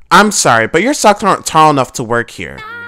I'm sorry, but your socks aren't tall enough to work here.